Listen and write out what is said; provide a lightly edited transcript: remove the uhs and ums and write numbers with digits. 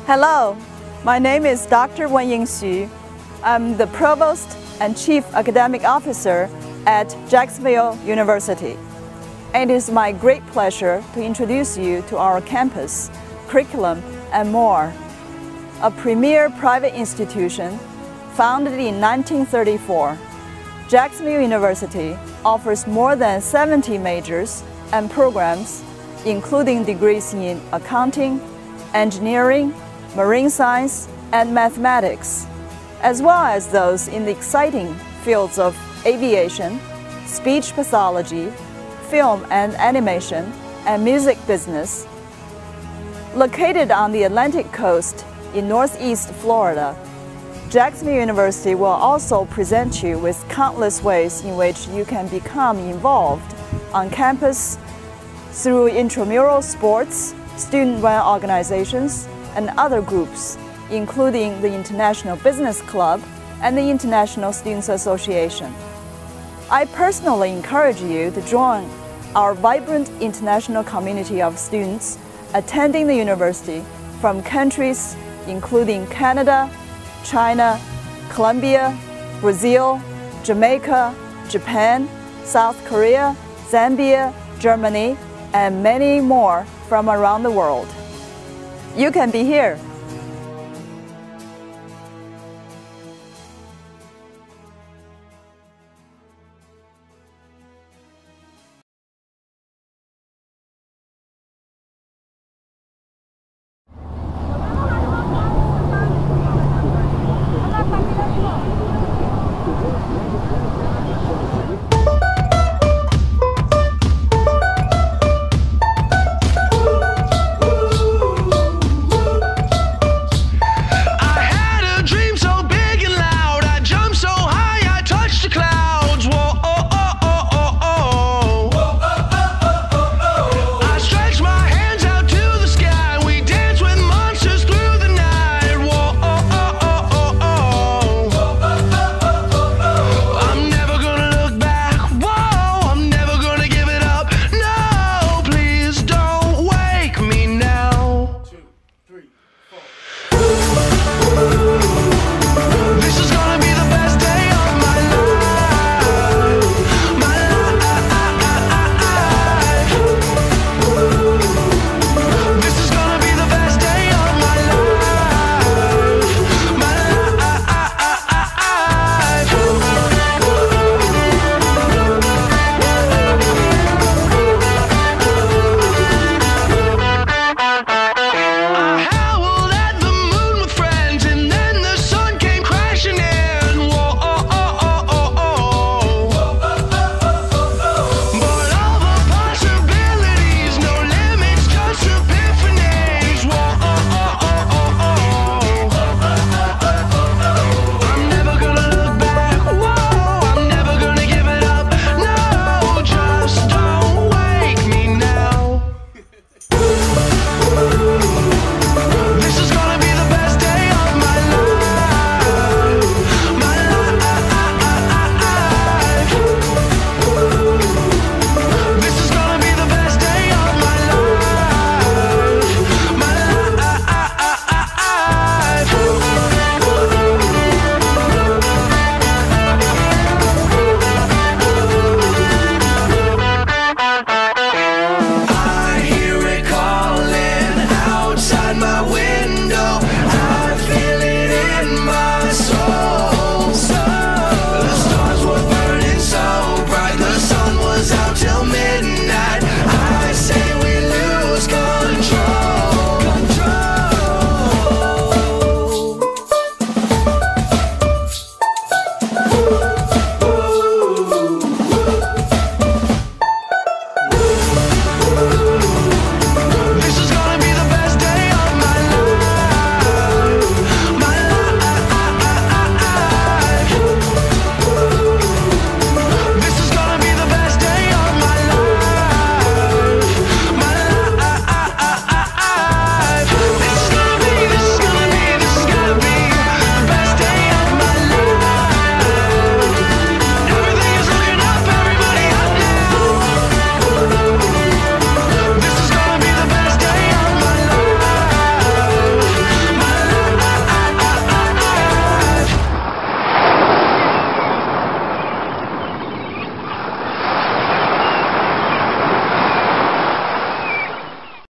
Hello, my name is Dr. Wenying Xu. I'm the Provost and Chief Academic Officer at Jacksonville University. And it is my great pleasure to introduce you to our campus, curriculum, and more. A premier private institution founded in 1934, Jacksonville University offers more than 70 majors and programs, including degrees in accounting, engineering, marine science, and mathematics, as well as those in the exciting fields of aviation, speech pathology, film and animation, and music business. Located on the Atlantic coast in Northeast Florida, Jacksonville University will also present you with countless ways in which you can become involved on campus through intramural sports, student-run organizations, and other groups, including the International Business Club and the International Students Association. I personally encourage you to join our vibrant international community of students attending the university from countries including Canada, China, Colombia, Brazil, Jamaica, Japan, South Korea, Zambia, Germany, and many more from around the world. You can be here.